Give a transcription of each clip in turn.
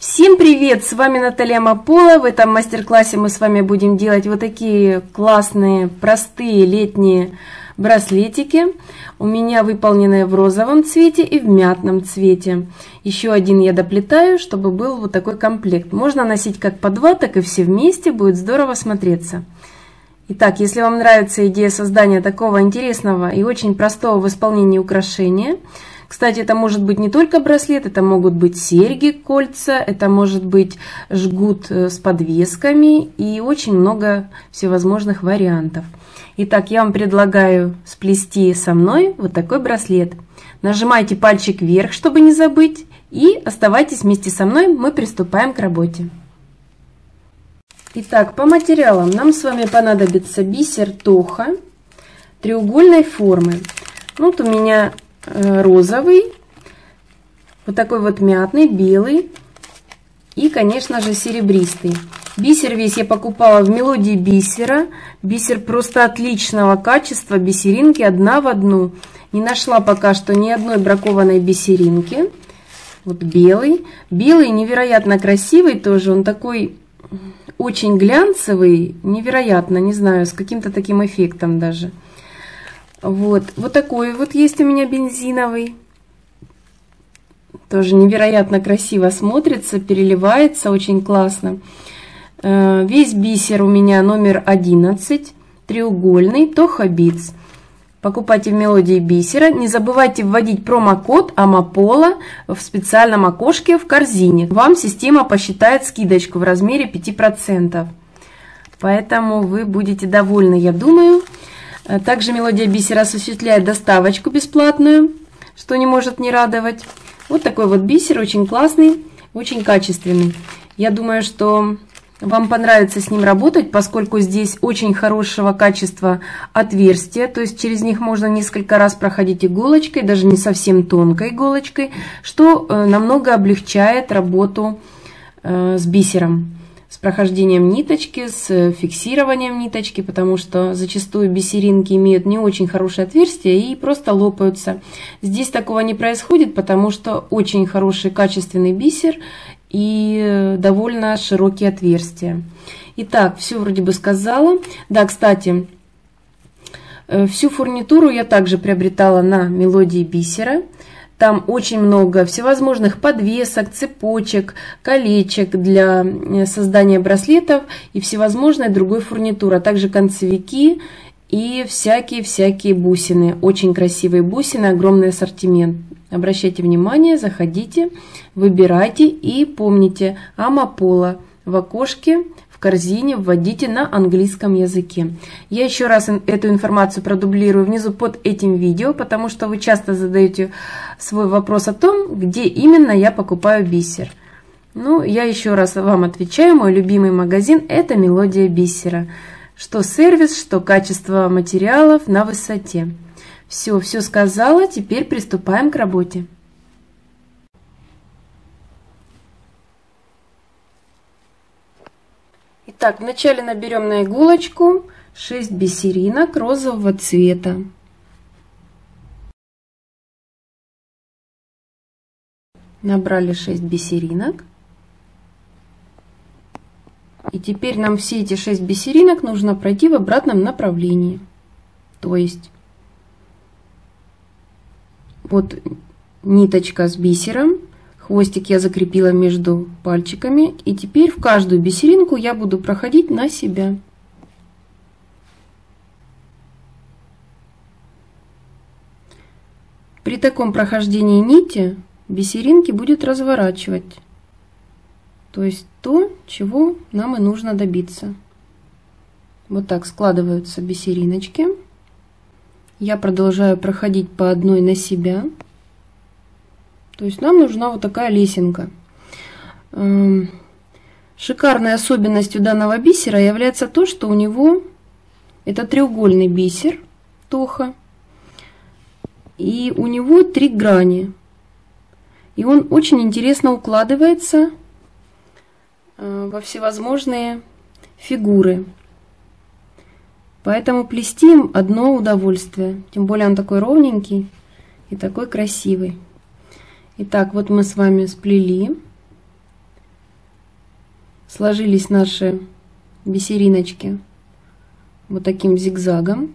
Всем привет! С вами Наталья Мапола. В этом мастер-классе мы с вами будем делать вот такие классные, простые летние браслетики. У меня выполненные в розовом цвете и в мятном цвете. Еще один я доплетаю, чтобы был вот такой комплект. Можно носить как по два, так и все вместе. Будет здорово смотреться. Итак, если вам нравится идея создания такого интересного и очень простого в исполнении украшения, кстати, это может быть не только браслет, это могут быть серьги, кольца, это может быть жгут с подвесками и очень много всевозможных вариантов. Итак, я вам предлагаю сплести со мной вот такой браслет. Нажимайте пальчик вверх, чтобы не забыть, и оставайтесь вместе со мной, мы приступаем к работе. Итак, по материалам нам с вами понадобится бисер тоха треугольной формы. Вот у меня розовый, вот такой вот мятный, белый и, конечно же, серебристый. Бисер весь я покупала в Мелодии Бисера. Бисер просто отличного качества, бисеринки одна в одну. Не нашла пока что ни одной бракованной бисеринки. Вот белый. Белый невероятно красивый тоже, он такой очень глянцевый, невероятно, не знаю, с каким-то таким эффектом даже. Вот такой вот есть у меня бензиновый. Тоже невероятно красиво смотрится, переливается, очень классно. Весь бисер у меня номер 11, треугольный, Тоха Битс. Покупайте в Мелодии Бисера. Не забывайте вводить промокод Амапола в специальном окошке в корзине. Вам система посчитает скидочку в размере 5%. Поэтому вы будете довольны, я думаю. Также Мелодия Бисера осуществляет доставочку бесплатную, что не может не радовать. Вот такой вот бисер, очень классный, очень качественный. Я думаю, что вам понравится с ним работать, поскольку здесь очень хорошего качества отверстия, то есть через них можно несколько раз проходить иголочкой, даже не совсем тонкой иголочкой, что намного облегчает работу с бисером. С прохождением ниточки, с фиксированием ниточки, потому что зачастую бисеринки имеют не очень хорошее отверстие и просто лопаются. Здесь такого не происходит, потому что очень хороший качественный бисер и довольно широкие отверстия. Итак, все вроде бы сказала. Да, кстати, всю фурнитуру я также приобретала на Мелодии Бисера. Там очень много всевозможных подвесок, цепочек, колечек для создания браслетов и всевозможной другой фурнитуры, а также концевики и всякие бусины. Очень красивые бусины, огромный ассортимент. Обращайте внимание, заходите, выбирайте и помните, Амапола в окошке в корзине вводите на английском языке. Я еще раз эту информацию продублирую внизу под этим видео, потому что вы часто задаете свой вопрос о том, где именно я покупаю бисер. Ну, я еще раз вам отвечаю, мой любимый магазин – это Мелодия Бисера. Что сервис, что качество материалов на высоте. Все сказала, теперь приступаем к работе. Итак, вначале наберем на иголочку 6 бисеринок розового цвета. Набрали 6 бисеринок. И теперь нам все эти 6 бисеринок нужно пройти в обратном направлении. То есть вот ниточка с бисером. Хвостик я закрепила между пальчиками. И теперь в каждую бисеринку я буду проходить на себя. При таком прохождении нити бисеринки будет разворачивать. То есть то, чего нам и нужно добиться. Вот так складываются бисериночки. Я продолжаю проходить по одной на себя. То есть нам нужна вот такая лесенка. Шикарной особенностью данного бисера является то, что у него это треугольный бисер Тоха. И у него 3 грани. И он очень интересно укладывается во всевозможные фигуры. Поэтому плести им одно удовольствие. Тем более он такой ровненький и такой красивый. Итак, вот мы с вами сплели. сложились наши бисериночки вот таким зигзагом.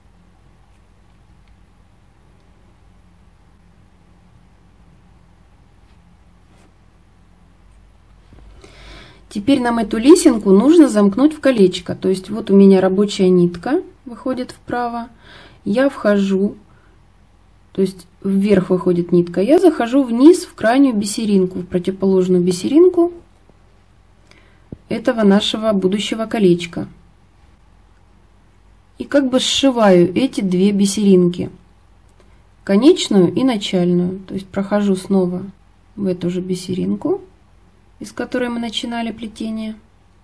Теперь нам эту лесенку нужно замкнуть в колечко. То есть вот у меня рабочая нитка выходит вправо. Я вхожу, то есть вверх выходит нитка. Я захожу вниз в крайнюю бисеринку, в противоположную бисеринку этого нашего будущего колечка. И как бы сшиваю эти две бисеринки. Конечную и начальную. То есть прохожу снова в эту же бисеринку, из которой мы начинали плетение.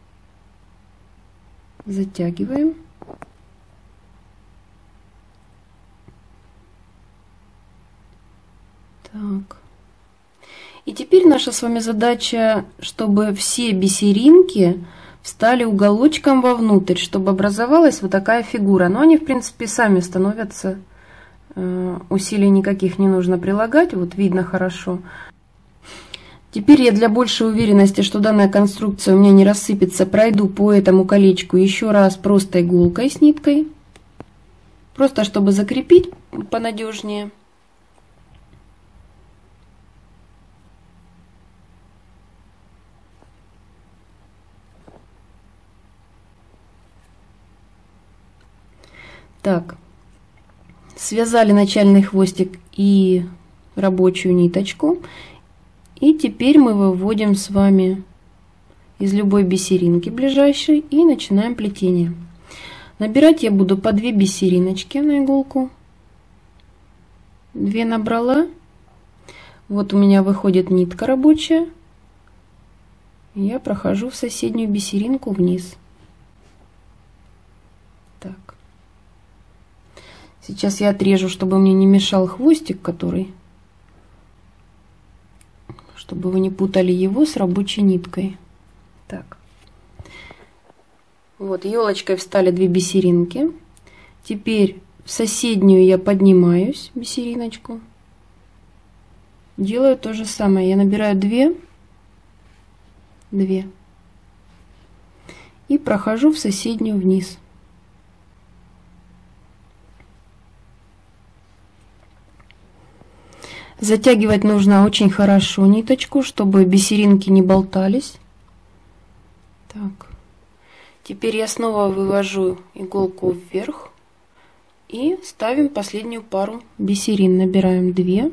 Затягиваем. Так. И теперь наша с вами задача, чтобы все бисеринки встали уголочком вовнутрь, чтобы образовалась вот такая фигура. Но они, в принципе, сами становятся. Усилий никаких не нужно прилагать. Вот видно хорошо. Теперь я для большей уверенности, что данная конструкция у меня не рассыпется, пройду по этому колечку еще раз просто иголкой с ниткой. Просто чтобы закрепить понадежнее. Так, связали начальный хвостик и рабочую ниточку. И теперь мы выводим с вами из любой бисеринки ближайшей и начинаем плетение. Набирать я буду по 2 бисериночки на иголку. 2 набрала. Вот у меня выходит нитка рабочая. Я прохожу в соседнюю бисеринку вниз. Так. Сейчас я отрежу, чтобы мне не мешал хвостик, который... чтобы вы не путали его с рабочей ниткой. Так. Вот, елочкой встали 2 бисеринки. Теперь в соседнюю я поднимаюсь, бисериночку. Делаю то же самое. Я набираю 2 и прохожу в соседнюю вниз. Затягивать нужно очень хорошо ниточку, чтобы бисеринки не болтались. Так. Теперь я снова вывожу иголку вверх и ставим последнюю пару бисерин. Набираем 2.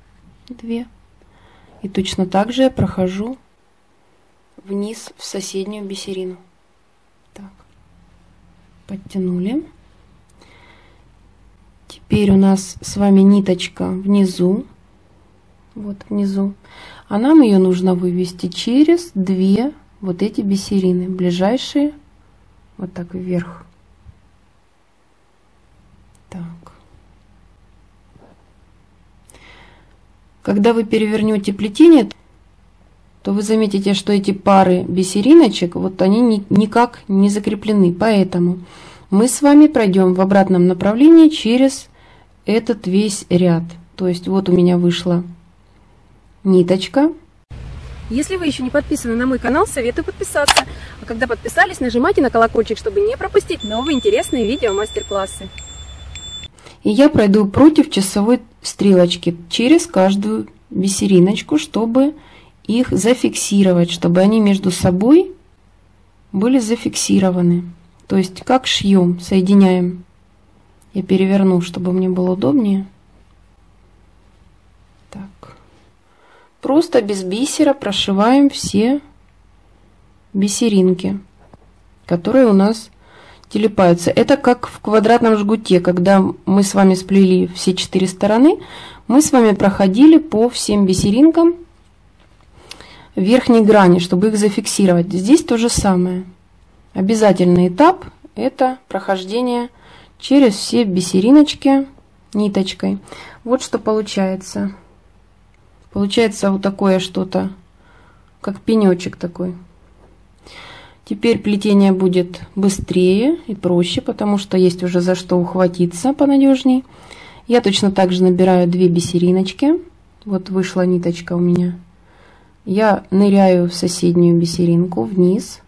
И точно так же я прохожу вниз в соседнюю бисерину. Так. Подтянули. Теперь у нас с вами ниточка внизу. Вот внизу. А нам ее нужно вывести через 2 вот эти бисерины, ближайшие, вот так вверх. Так. Когда вы перевернете плетение, то вы заметите, что эти пары бисериночек, вот они никак не закреплены. Поэтому мы с вами пройдем в обратном направлении через этот весь ряд. То есть вот у меня вышла ниточка. Если вы еще не подписаны на мой канал, советую подписаться. А когда подписались, нажимайте на колокольчик, чтобы не пропустить новые интересные видео, мастер-классы. И я пройду против часовой стрелочки через каждую бисериночку, чтобы их зафиксировать, чтобы они между собой были зафиксированы. То есть как шьем, соединяем. Я переверну, чтобы мне было удобнее. Так. Просто без бисера прошиваем все бисеринки, которые у нас телепаются. Это как в квадратном жгуте, когда мы с вами сплели все 4 стороны, мы с вами проходили по всем бисеринкам верхней грани, чтобы их зафиксировать. Здесь то же самое. Обязательный этап — это прохождение через все бисериночки ниточкой. Вот что получается. Получается вот такое что-то, как пенечек такой. Теперь плетение будет быстрее и проще, потому что есть уже за что ухватиться понадежней. Я точно так же набираю 2 бисериночки. Вот вышла ниточка у меня я ныряю в соседнюю бисеринку вниз,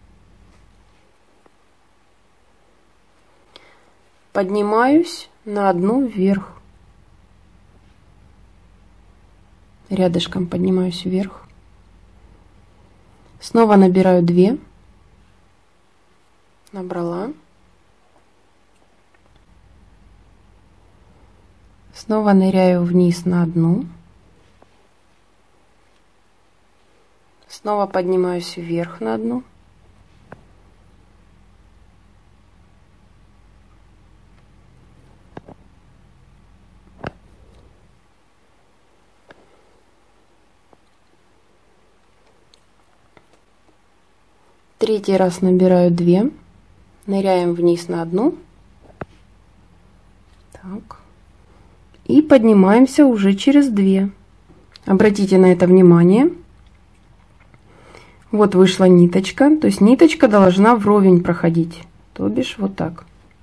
поднимаюсь на одну вверх, рядышком поднимаюсь вверх, снова набираю 2, набрала, снова ныряю вниз на одну, снова поднимаюсь вверх на одну, третий раз набираю 2, ныряем вниз на одну, так, и поднимаемся уже через 2. Обратите на это внимание. Вот вышла ниточка, то есть ниточка должна вровень проходить, то бишь вот так.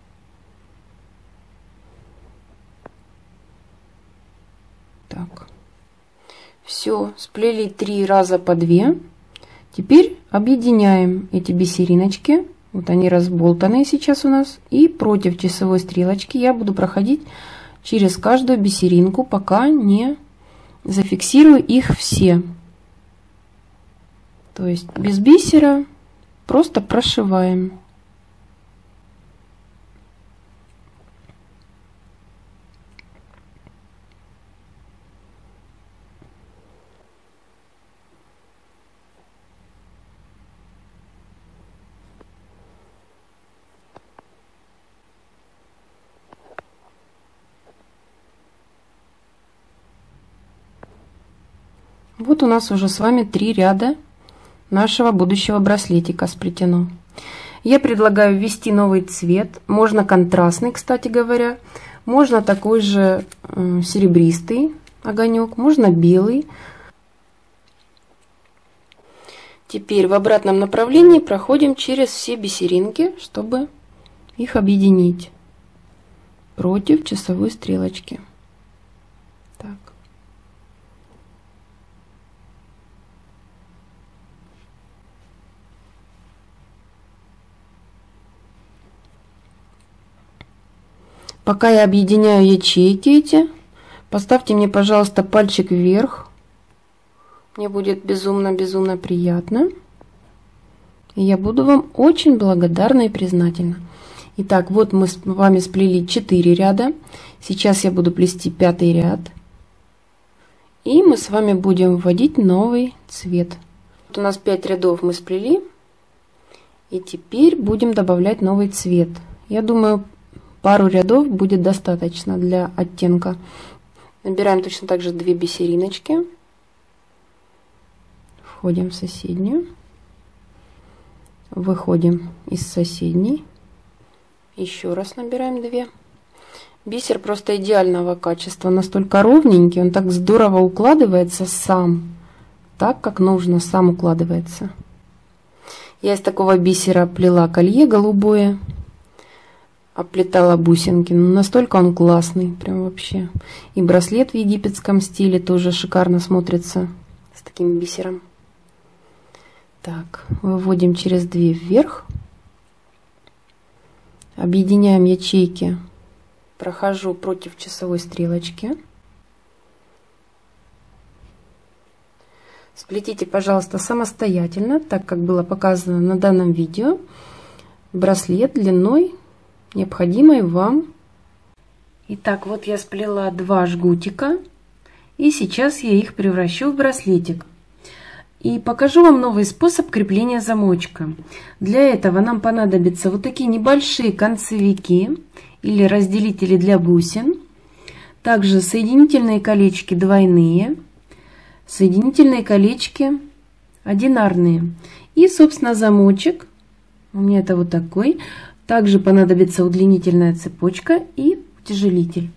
Так, все, сплели 3 раза по 2. Теперь объединяем эти бисериночки, вот они разболтанные сейчас у нас, и против часовой стрелочки я буду проходить через каждую бисеринку, пока не зафиксирую их все. То есть без бисера просто прошиваем. Вот у нас уже с вами 3 ряда нашего будущего браслетика сплетено. Я предлагаю ввести новый цвет. Можно контрастный, кстати говоря. Можно такой же серебристый огонек. Можно белый. Теперь в обратном направлении проходим через все бисеринки, чтобы их объединить против часовой стрелочки. Так. Пока я объединяю ячейки эти, поставьте мне, пожалуйста, пальчик вверх. Мне будет безумно приятно. И я буду вам очень благодарна и признательна. Итак, вот мы с вами сплели 4 ряда. Сейчас я буду плести 5-й ряд. И мы с вами будем вводить новый цвет. Вот у нас 5 рядов мы сплели. И теперь будем добавлять новый цвет. Я думаю, пару рядов будет достаточно для оттенка. Набираем точно так же 2 бисериночки. Входим в соседнюю. Выходим из соседней. Еще раз набираем 2. Бисер просто идеального качества. Настолько ровненький. Он так здорово укладывается сам. Так, как нужно, сам укладывается. Я из такого бисера плела колье голубое. Оплетала бусинки. Ну, настолько он классный, прям вообще. И браслет в египетском стиле тоже шикарно смотрится с таким бисером. Так, выводим через 2 вверх. Объединяем ячейки. Прохожу против часовой стрелочки. Сплетите, пожалуйста, самостоятельно, так как было показано на данном видео. Браслет длиной необходимой вам. Итак, вот я сплела 2 жгутика, и сейчас я их превращу в браслетик. И покажу вам новый способ крепления замочка. Для этого нам понадобятся вот такие небольшие концевики или разделители для бусин. Также соединительные колечки двойные, соединительные колечки одинарные. И, собственно, замочек. У меня это вот такой. Также понадобится удлинительная цепочка и утяжелитель.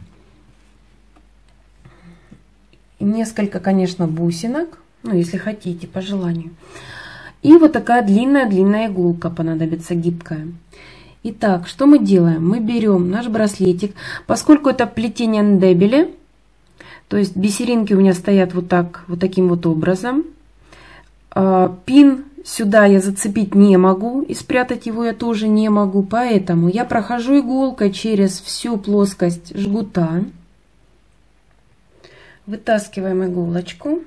И несколько, конечно, бусинок, ну, если хотите, по желанию. И вот такая длинная иголка понадобится, гибкая. Итак, что мы делаем? Мы берем наш браслетик, поскольку это плетение Ndebele, то есть бисеринки у меня стоят вот так, вот таким вот образом. Пин сюда я зацепить не могу, и спрятать его я тоже не могу, поэтому я прохожу иголкой через всю плоскость жгута. Вытаскиваем иголочку.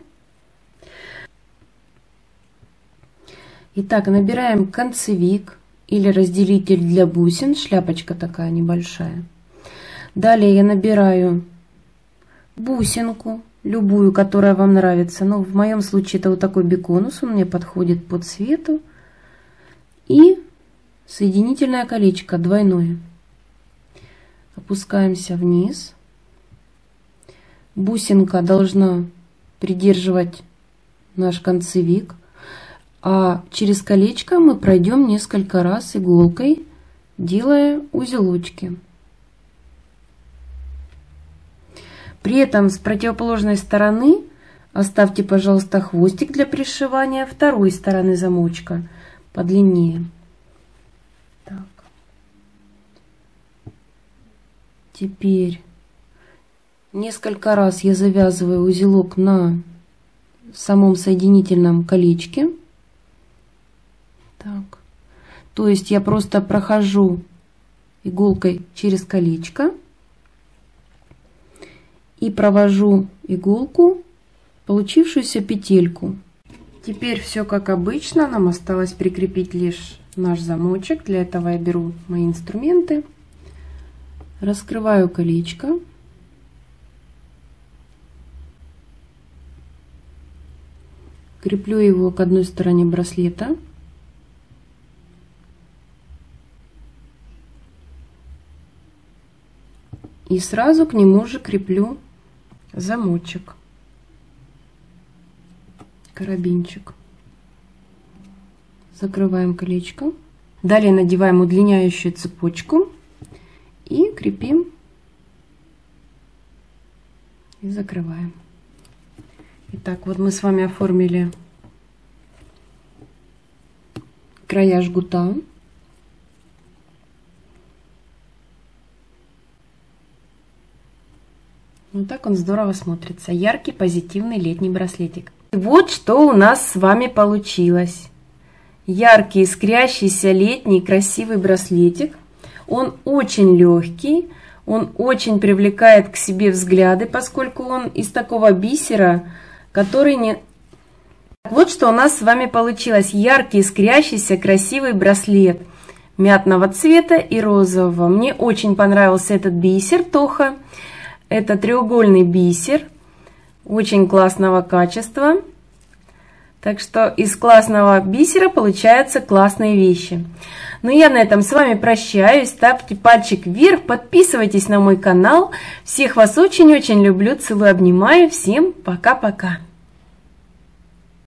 Итак, набираем концевик или разделитель для бусин, шляпочка такая небольшая. Далее я набираю бусинку, любую, которая вам нравится. Но в моем случае это вот такой биконус, он мне подходит по цвету. И соединительное колечко двойное. Опускаемся вниз. Бусинка должна придерживать наш концевик. А через колечко мы пройдем несколько раз иголкой, делая узелочки. При этом с противоположной стороны оставьте, пожалуйста, хвостик для пришивания второй стороны замочка подлиннее. Так. Теперь несколько раз я завязываю узелок на самом соединительном колечке. Так. То есть я просто прохожу иголкой через колечко и провожу иголку, получившуюся петельку. Теперь все как обычно, нам осталось прикрепить лишь наш замочек. Для этого я беру мои инструменты, раскрываю колечко, креплю его к одной стороне браслета. И сразу к нему же креплю замочек, карабинчик. Закрываем колечко. Далее надеваем удлиняющую цепочку и крепим и закрываем. Итак, вот мы с вами оформили края жгута. Вот так он здорово смотрится. Яркий, позитивный летний браслетик. Вот что у нас с вами получилось. Яркий, искрящийся летний красивый браслетик. Он очень легкий. Он очень привлекает к себе взгляды, поскольку он из такого бисера, который не... Вот что у нас с вами получилось. Яркий, искрящийся, красивый браслет мятного цвета и розового. Мне очень понравился этот бисер Тоха. Это треугольный бисер, очень классного качества. Так что из классного бисера получаются классные вещи. Ну я на этом с вами прощаюсь. Ставьте пальчик вверх, подписывайтесь на мой канал. Всех вас очень-очень люблю, целую, обнимаю. Всем пока-пока.